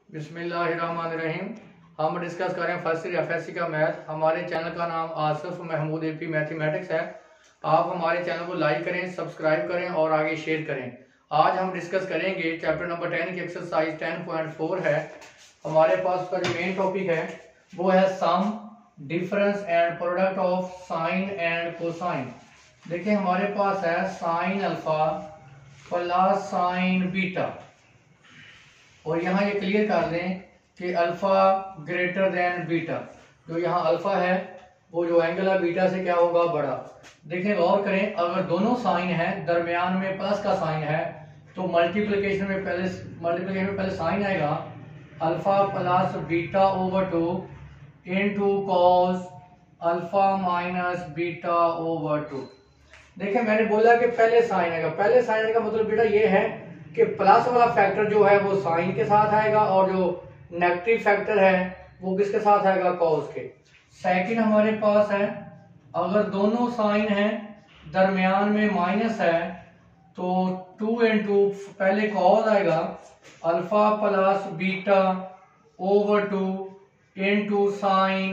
बिस्मिल्लाहिर्रहमानिर्रहीम। हम डिस्कस कर रहे हैं फर्स्ट ईयर एफएससी का मैथ। हमारे चैनल का नाम आसिफ महमूद एपी मैथमेटिक्स है। आप हमारे चैनल को लाइक करें, सब्सक्राइब करें और आगे शेयर करें। आज हम डिस्कस करेंगे चैप्टर नंबर 10 की एक्सरसाइज 10.4 है। हमारे पास उसका जो मेन टॉपिक है वो है sum, difference and product of sine and cosine. देखिए हमारे पास है sine alpha plus sine beta, और यहाँ ये क्लियर कर दें कि अल्फा ग्रेटर देन बीटा। जो यहाँ अल्फा है वो जो एंगल है बीटा से क्या होगा, बड़ा। देखिए गौर करें, अगर दोनों साइन है, दरमियान में प्लस का साइन है, तो मल्टीप्लिकेशन में पहले साइन आएगा alpha plus beta over 2 into cos alpha minus beta over 2। देखिए मैंने बोला कि पहले साइन आएगा। पहले साइन आने का मतलब बेटा ये है कि प्लस वाला फैक्टर जो है वो साइन के साथ आएगा और जो नेगेटिव फैक्टर है वो किसके साथ आएगा, कॉस के। सेकंड हमारे पास है, अगर दोनों साइन है, दरमियान में माइनस है, तो 2 इंटू पहले कॉस आएगा alpha plus beta over 2 into sine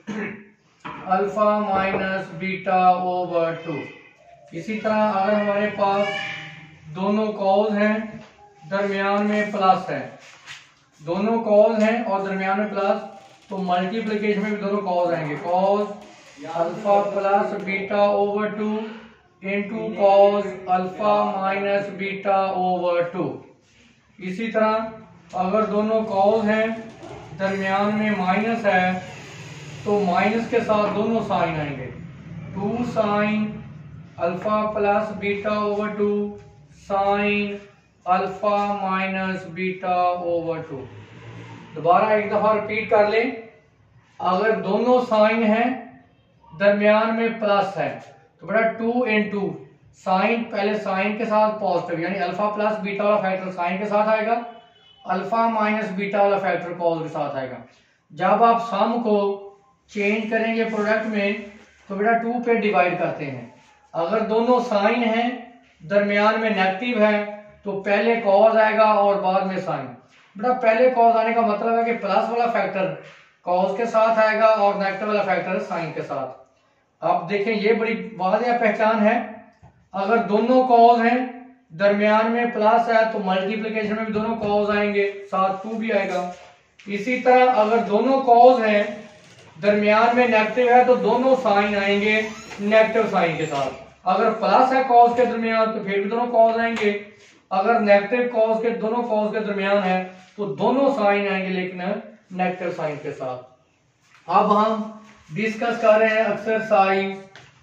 alpha minus beta over 2। इसी तरह अगर हमारे पास दोनों कॉज हैं, दरमियान में प्लस है, दोनों कॉज हैं और दरमियान में प्लस, तो मल्टीप्लिकेशन में भी दोनों कॉज आएंगे, cos alpha plus beta over 2 into cos alpha minus beta over 2। इसी तरह अगर दोनों कॉज हैं, दरमियान में माइनस है, तो माइनस के साथ दोनों साइन आएंगे, 2 sine alpha plus beta over 2 sine alpha minus beta over 2। दोबारा एक दफा रिपीट कर लें, अगर दोनों साइन है, दरमियान में प्लस है, तो बेटा 2 इंटू साइन, पहले साइन के साथ पॉजिटिव यानी अल्फा प्लस बीटा वाला फैक्टर साइन के साथ आएगा, अल्फा माइनस बीटा वाला फैक्टर कॉस के साथ आएगा। जब आप सम को चेंज करेंगे प्रोडक्ट में, तो बेटा 2 पे डिवाइड करते हैं। अगर दोनों साइन है, दरमियान में नेगेटिव है, तो पहले कॉस आएगा और बाद में साइन। बेटा पहले कॉस आने का मतलब है कि प्लस वाला फैक्टर कॉस के साथ आएगा और नेगेटिव वाला फैक्टर साइन के साथ। अब देखें ये बड़ी वाज़ेह पहचान है, अगर दोनों कॉस हैं, दरमियान में प्लस है, तो मल्टीप्लिकेशन में भी दोनों कॉस आएंगे, साथ 2 भी आएगा। इसी तरह अगर दोनों कॉस हैं, दरमियान में नेगेटिव है, तो दोनों साइन आएंगे नेगेटिव साइन के साथ। अगर प्लस है कॉस के दरमियान, तो फिर भी दोनों कॉस आएंगे। अगर नेगेटिव कॉस के, दोनों कॉस के दरमियान है, तो दोनों साइन आएंगे लेकिन नेगेटिव साइन के साथ। अब हम डिस्कस कर रहे हैं एक्सरसाइज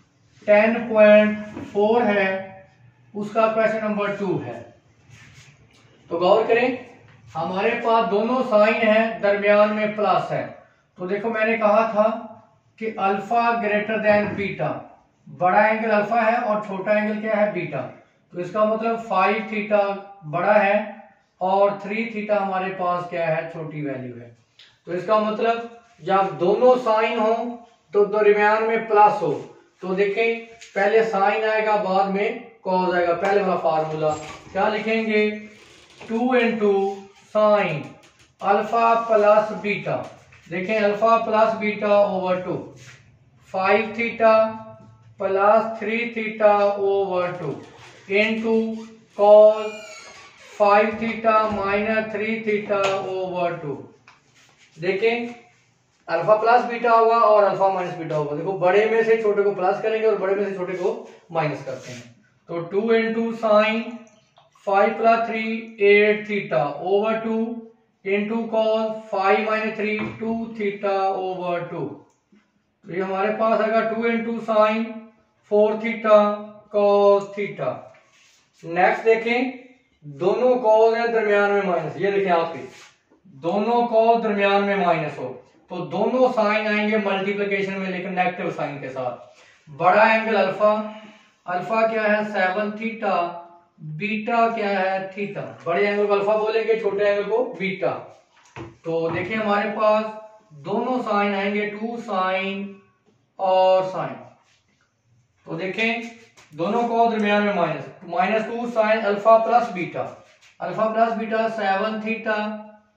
10.4 है, उसका क्वेश्चन नंबर 2 है। तो गौर करें, हमारे पास दोनों साइन है, दरमियान में प्लस है, तो देखो मैंने कहा था कि अल्फा ग्रेटर देन बीटा, बड़ा एंगल अल्फा है और छोटा एंगल क्या है, बीटा। तो इसका मतलब 5 थीटा बड़ा है और 3 थीटा हमारे पास क्या है, छोटी वैल्यू है। तो इसका मतलब जब दोनों साइन हो तो दरमियान में प्लस हो, तो देखें पहले साइन आएगा बाद में कॉस आएगा। पहले वाला फार्मूला क्या लिखेंगे, 2 into sine alpha plus beta, देखें alpha plus beta over 2, 5 theta plus 3 theta over 2 into cos 5 theta minus 3 theta over 2। देखें अल्फा प्लस बीटा होगा और अल्फा माइनस बीटा होगा। देखो बड़े में से छोटे को प्लस करेंगे और बड़े में से छोटे को माइनस करते हैं, तो 2 into sine 5 plus 3 8 theta over 2 into cos 5 minus 3 2 theta over 2। तो ये हमारे पास आएगा 2 into sine 4 theta cos theta. Next देखें, दोनों कॉस हैं, दरमियान में माइनस, ये देखें आपके दोनों कॉस दरमियान में माइनस हो, तो दोनों साइन आएंगे मल्टीप्लिकेशन में लेकिन नेगेटिव साइन के साथ। बड़ा एंगल अल्फा, अल्फा क्या है 7 थीटा, बीटा क्या है थीटा। बड़े एंगल को अल्फा बोलेंगे, छोटे एंगल को बीटा। तो देखिए हमारे पास दोनों साइन आएंगे, 2 साइन और साइन। तो देखें दोनों को दरमियान में minus, -2 sine alpha plus beta, alpha plus beta 7 theta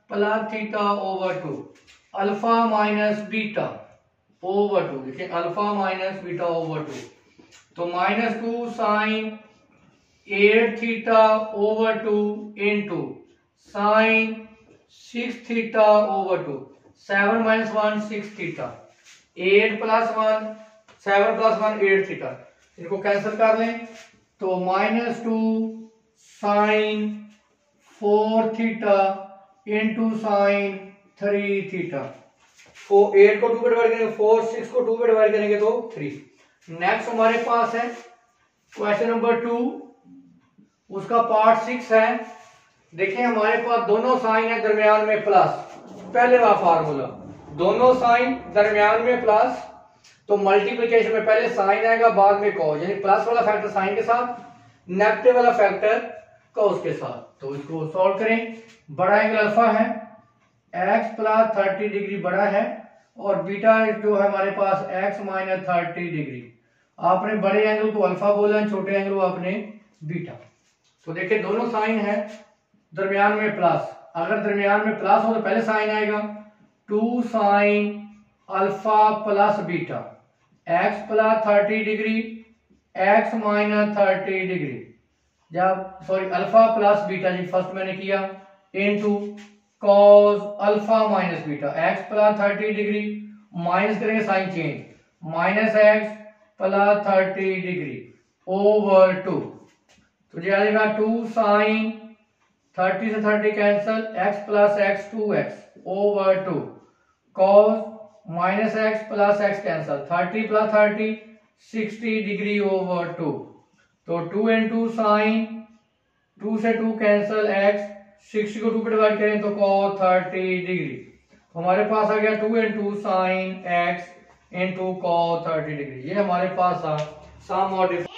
plus theta over 2 alpha minus beta over 2। देखिए अल्फा माइनस बीटा ओवर 2, तो -2 sine 8 theta over 2 into sine 6 theta over 2। 7 - 1 6 theta, 8 + 1 7 + 1 8 theta. इनको कैंसिल कर लें तो -2 sine 4 theta into sine 3 theta. 8 को 2 पे divide करेंगे 4, 6 को 2 पे डिवाइड करेंगे तो 3। नेक्स्ट हमारे पास है क्वेश्चन नंबर 2, उसका पार्ट 6 है। देखिए हमारे पास दोनों साइन है, दरमियान में प्लस। पहले वाला फार्मूला, दोनों साइन दरमियान में प्लस, तो मल्टीप्लिकेशन में पहले साइन आएगा बाद में कॉस, यानी प्लस वाला फैक्टर साइन के साथ, नेगेटिव वाला फैक्टर कॉस के साथ। तो इसको सॉल्व करें। बड़ा एंगल अल्फा है, x + 30 डिग्री बड़ा है, और बीटा जो है हमारे पास x - 30 डिग्री। आपने बड़े एंगल को अल्फा बोला, छोटे एंगल को आपने बीटा। तो देखिए दोनों साइन है दरमियान में प्लस। अगर दरमियान में प्लस हो तो पहले साइन आएगा 2 sine alpha plus beta, x + 30 degree x - 30 degree, जब सॉरी अल्फा प्लस बीटा जी फर्स्ट मैंने किया, into cos alpha minus beta, x + 30 degree minus करेंगे sine change, -x + 30 degree over 2। तो ये आएगा 2 साइन 30 से 30 cancel, x + x 2x over 2 cos -x + x cancel, 30 + 30 60 degree over 2। तो 2 इंटू साइन 2 से 2 कैंसल, x 60 को 2 पे डिवाइड करें तो cos 30 डिग्री। हमारे पास आ गया 2 into sine x into cos 30 degree. ये हमारे पास था सम और डिफरेंस।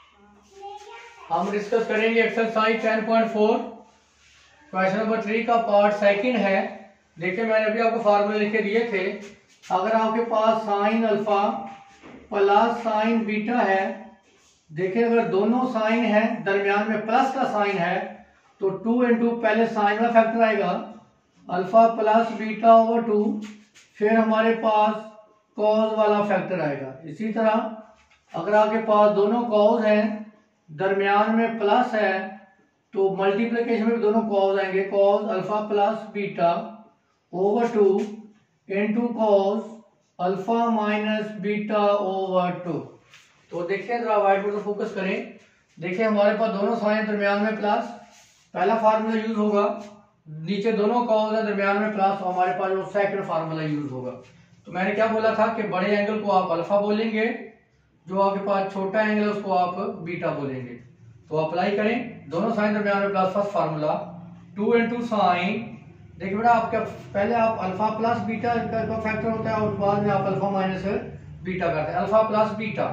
हम डिस्कस करेंगे एक्सरसाइज 10.4 क्वेश्चन नंबर 3 का पार्ट सेकंड है। देखिए मैंने अभी आपको फार्मूले लिख के दिए थे। अगर आपके पास sine alpha plus sine beta है, देखिए अगर दोनों साइन है दरमियान में प्लस का साइन है, तो 2 इंटू पहले साइन वाला फैक्टर आएगा अल्फा प्लस बीटा ओवर 2, फिर हमारे पास कॉस वाला फैक्टर आएगा। इसी तरह अगर आपके पास दोनों कॉस हैं दरमियान में प्लस है, तो मल्टीप्लिकेशन में भी दोनों कॉस आएंगे, cos alpha plus beta over 2 into cos alpha minus beta over 2। तो देखिए जरा व्हाइट बोर्ड पर फोकस करें। देखिए हमारे पास दोनों साइन दरमियान में प्लस, पहला फार्मूला यूज होगा, नीचे दोनों कॉस है दरमियान में प्लस, तो हमारे पास जो सेकंड फार्मूला यूज होगा। तो मैंने क्या बोला था कि बड़े एंगल को आप अल्फा बोलेंगे, जो आपके पास छोटा एंगल है उसको आप बीटा बोलेंगे। तो अप्लाई करें, दोनों साइन दरमियान में plus, first formula 2 into sine, देखिए बेटा आपके पहले आप अल्फा प्लस बीटा का फैक्टर होता है और बाद में आप अल्फा माइनस बीटा करते हैं। Alpha plus beta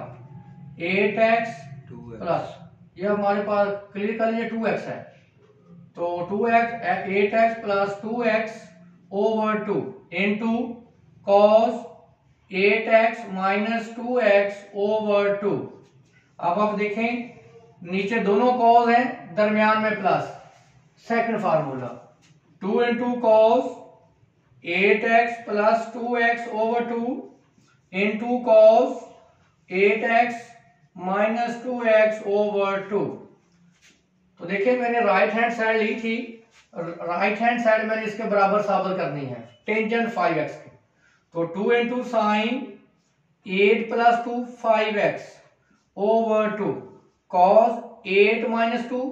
8x plus, ये हमारे पास क्लियर कर लीजिए 2x है, तो 2x 8x plus 2x over 2 into cos 8x minus 2x over 2। अब आप देखें नीचे दोनों कॉस हैं दरमियान में plus, second formula 2 into cos 8x plus 2x over 2 into cos 8x minus 2x over 2। तो देखिए मैंने राइट हैंड साइड ली थी, राइट हैंड साइड मैंने इसके बराबर साबित करनी है टेंजेंट 5x की। तो 2 into sine 8 plus 2 5x over 2 cos 8 minus 2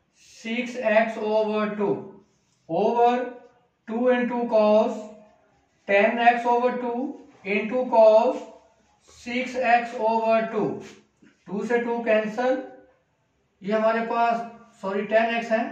6x over 2 over 2 into cos 10x over 2 into cos 6x over 2। 2 से 2 कैंसल, ये हमारे पास सॉरी 10x है,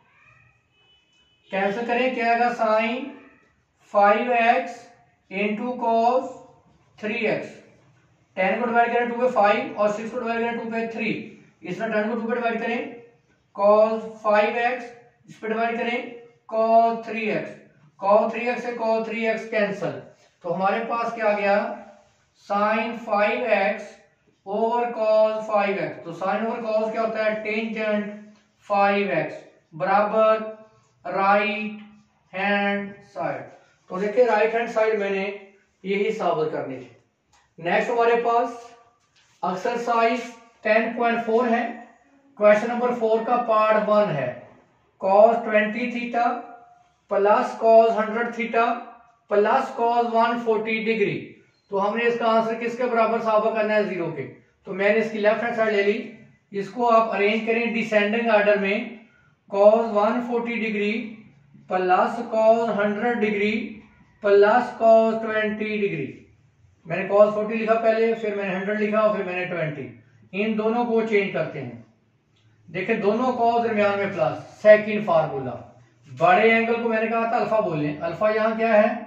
कैंसिल करें क्या आएगा sign 5x into cos 3x। 10 को डिवाइड करें 2 पे 5 और 6 को डिवाइड करें 2 पे 3, इसमें 10 को 2 पे डिवाइड करें cos 5x, इस पे डिवाइड करें cos 3x, cos 3x से cos 3x कैंसल, तो हमारे पास क्या आ गया sign 5x over cos 5x। तो साइन ओवर cos क्या होता है टेंजेंट 5x बराबर राइट हैंड साइड। तो देखिए राइट हैंड साइड मैंने यही साबित करनी थी। नेक्स्ट हमारे पास एक्सरसाइज 10.4 है। क्वेश्चन नंबर 4 का पार्ट 1 है cos 20 theta plus cos 100 theta plus cos 140 degree. तो हमने इसका आंसर किसके बराबर साबित करना है, 0 के। तो मैंने इसकी लेफ्ट हैंड साइड ले ली। इसको आप अरेंज करें डिसेंडिंग ऑर्डर में, cos 140 degree plus cos 100 degree plus cos 20 degree. मैंने cos 40 लिखा पहले, फिर मैंने 100 लिखा और फिर मैंने 20। इन दोनों को चेंज करते हैं। देखिए दोनों cos दरमियान में प्लस, सेकंड फार्मूला। बड़े एंगल को मैंने कहा था अल्फा बोले, अल्फा यहाँ क्या है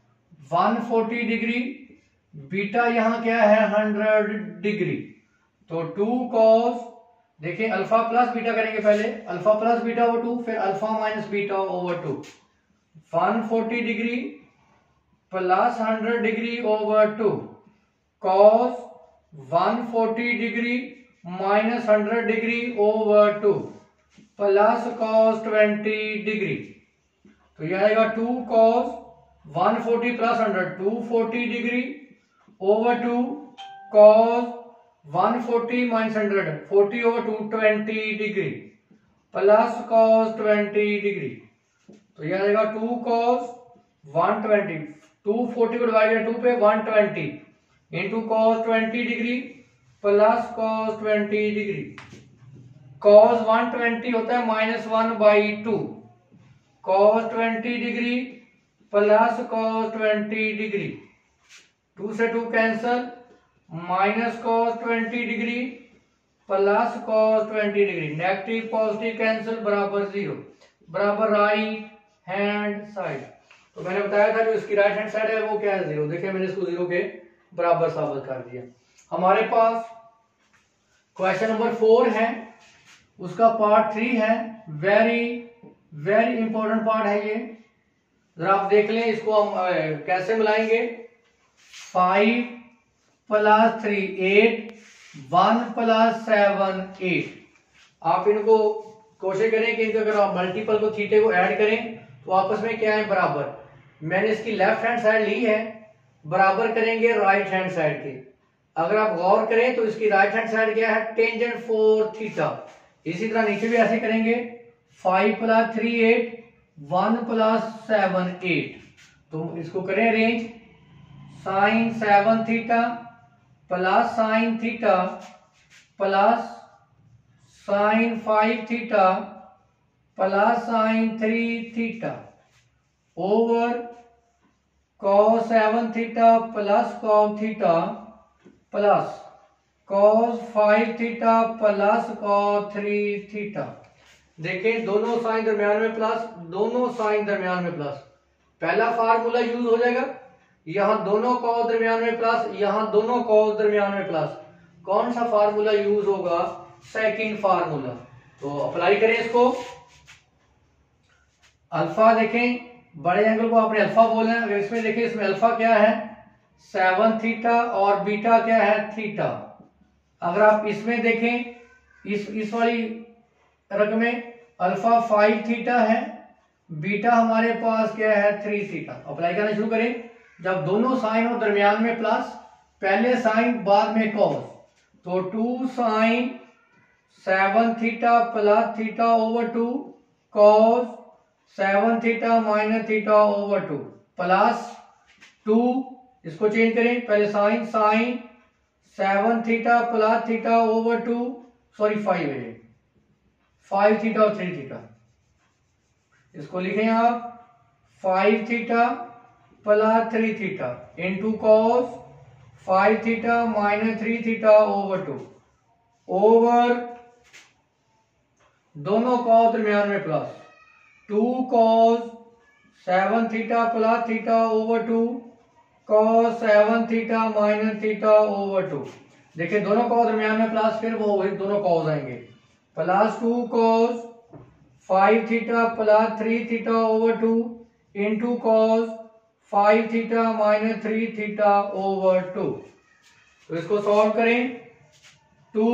140 डिग्री, बीटा यहाँ क्या है 100 डिग्री। तो 2 cos, देखिए अल्फा प्लस बीटा करेंगे पहले, अल्फा प्लस बीटा ओवर 2, फिर alpha minus beta over 2। 140 degree plus 100 degree over 2 cos 140 degree minus 100 degree over 2 plus cos 20 degree. तो यह आएगा 2 cos 140 plus 100 240 degree over 2 cos 140 minus 100 40 over 2 20 degree plus cos 20 degree. तो यह आएगा 2 cos 120, 240 को divide किया 2 पे 120 into cos 20 degree plus cos 20 degree. cos 120 होता है -1/2, cos 20 degree plus cos 20 degree. 2 से 2 cancel, minus cos 20 degree plus cos 20 degree. Negative positive cancel बराबर 0, बराबर राइट हैंड साइड। तो मैंने बताया था जो इसकी राइट हैंड साइड है वो क्या है 0। देखिए मैंने इसको 0 के बराबर साबित कर दिया। हमारे पास क्वेश्चन नंबर 4 है, उसका पार्ट 3 है। वेरी वेरी इंपॉर्टेंट पार्ट है ये, जरा आप देख लें। इसको हम कैसे मिलाएंगे, 5 प्लस 3 8, 1 प्लस 7 8। आप इनको कोशिश करें कि इनको अगर आप मल्टीपल को थीटे को ऐड करें तो आपस में क्या है बराबर। मैंने इसकी लेफ्ट हैंड साइड ली है, बराबर करेंगे राइट हैंड साइड के। अगर आप गौर करें तो इसकी राइट हैंड साइड क्या है टेंजेंट 4 थीटा। इसी तरह नीचे भी ऐसे करेंगे, 5 प्लस 3 8, 1 प्लस 7 8। तो इसको करें arrange, sine 7 theta plus sine theta plus sine 5 theta plus sine 3 theta over cos 7 theta plus cos theta plus cos 5 theta plus cos 3 theta. देखें दोनों साइन दरमियान में प्लस, दोनों साइन दरमियान में प्लस। पहला फार्मूला यूज हो जाएगा, यहां दोनों cos दरमियान में प्लस, यहां दोनों cos दरमियान में प्लस। कौन सा फार्मूला यूज होगा, सेकंड फार्मूला। तो अप्लाई करें इसको। अल्फा देखें, बड़े एंगल को आपने अल्फा बोलना है। अगर इसमें देखें, इसमें अल्फा क्या है 7 थीटा और बीटा क्या है थीटा। अगर आप इसमें देखें, इस वाली रकम में अल्फा 5 थीटा है, बीटा हमारे पास क्या है 3 थीटा। अप्लाई करना शुरू करें। जब दोनों साइन और दरमियान में प्लस, पहले साइन बाद में कॉस, तो 2 sine 7 theta plus theta over 2 cos 7 theta minus theta over 2 plus 2, इसको चेंज करें, पहले sine 7 theta plus theta over 2, sorry 5 है, 5 थीटा और 3 थीटा। इसको लिखें आप 5 theta plus 3 theta into cos 5 theta minus 3 theta over 2 over दोनों कॉस दरमियान में plus 2 cos 7 theta plus theta over 2 cos 7 theta minus theta over 2। देखिए दोनों कॉस दरमियान में प्लस, फिर वो वही दोनों कॉस आएंगे, plus 2 cos 5 theta plus 3 theta over 2 into cos 5 theta minus 3 theta over 2। तो इसको सॉल्व करें, 2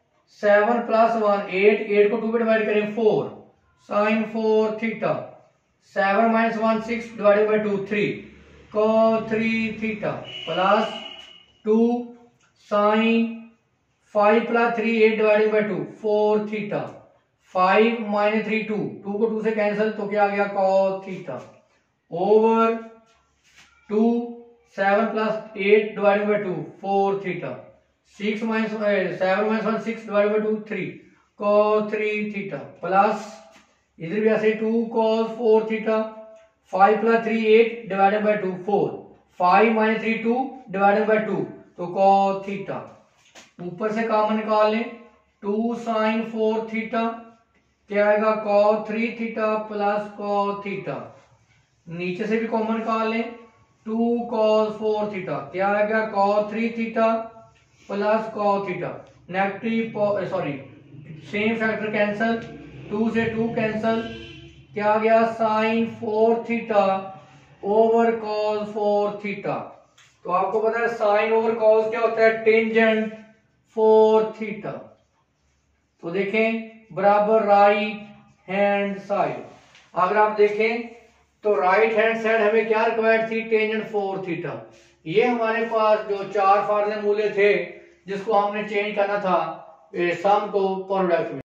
7 प्लस 1 8, 8 को 2 पे डिवाइड करें 4 sine 4 theta 7 minus 1 6 divided by 2 3 cos 3 theta plus 2 sine 5 plus 3 8 divided by 2 4 theta 5 minus 3 2 2 को 2 से कैंसिल तो क्या आ गया cos theta over 2 7 plus 8 divided by 2 4 theta 6 minus 7 minus 1 6 divided by 2 3 cos 3 theta plus इधर भी ऐसे 2 cos 4 theta 5 plus 3 8 divided by 2 4 5 minus 3 2 divided by 2 तो cos थीटा ऊपर से कॉमन निकाल लें 2 साइन 4 थीटा क्या आएगा cos 3 theta plus cos theta नीचे से भी कॉमन निकाल लें 2 cos 4 थीटा क्या आएगा cos 3 theta plus cos theta negative sorry same factor cancel 2 से 2 कैंसल क्या आ गया sine 4 theta over cos 4 theta तो आपको पता है साइन ओवर cos क्या होता है टेंजेंट 4 थीटा तो देखें बराबर राइट हैंड साइड अगर आप देखें तो राइट हैंड साइड हमें क्या रिक्वायर्ड थी टेंजेंट 4 थीटा ये हमारे पास जो 4 फार्मूले मूल्य थे जिसको हमने चेंज करना था सम को प्रोडक्ट में